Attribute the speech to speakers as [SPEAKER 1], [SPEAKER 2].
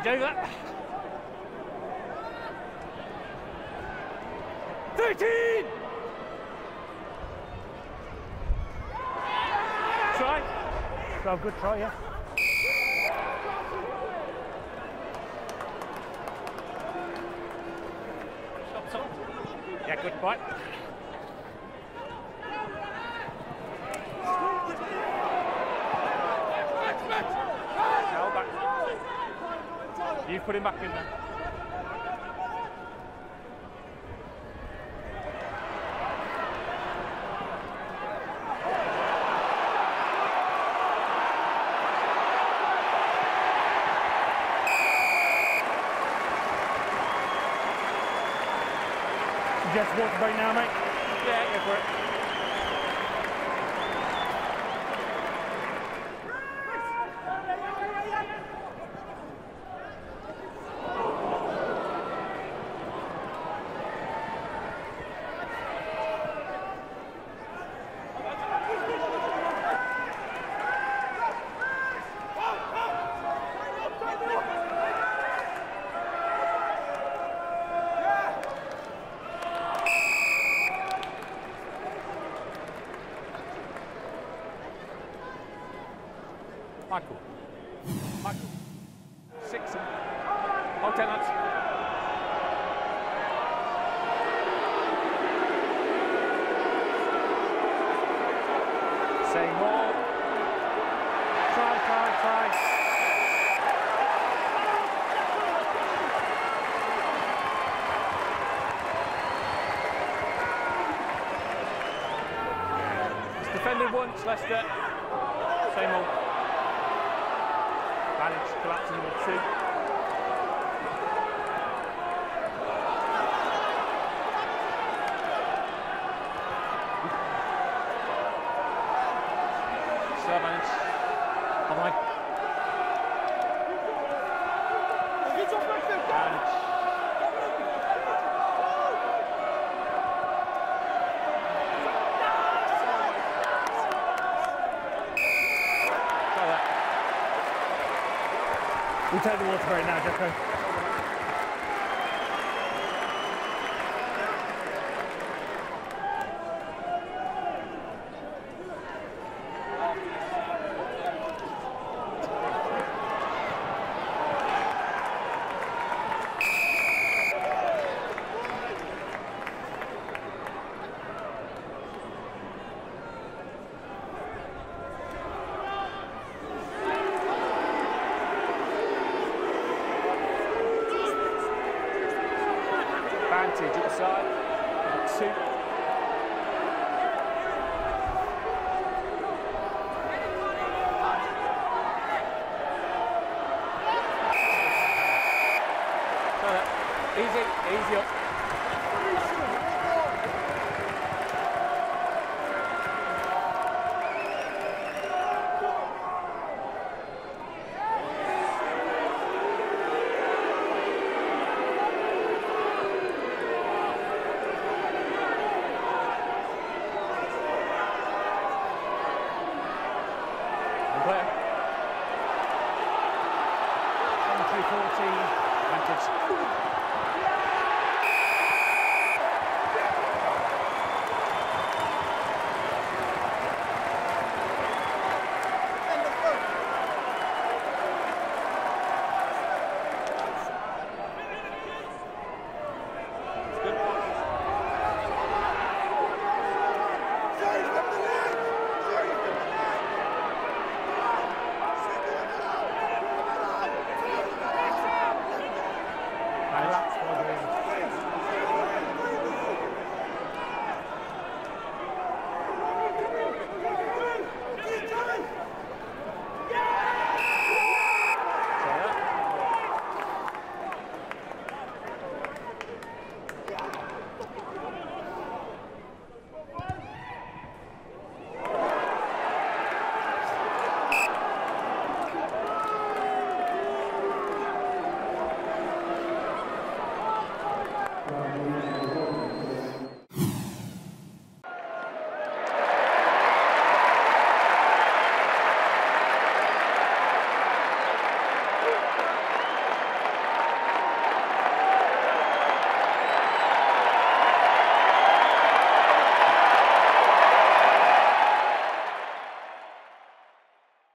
[SPEAKER 1] do that. 13! Try. 12, good try, yeah. Stop. Yeah, good fight. You've put him back in there. Just walk right now, mate. Yeah, go for it. Michael. 6. Hold 10 lads. Say more. Try. It's defended once, Leicester. Same old. Managed collapsing with 2. Still managed. Online. Managed. We'll take the water break now, Jacko. Advantage at the side, 2.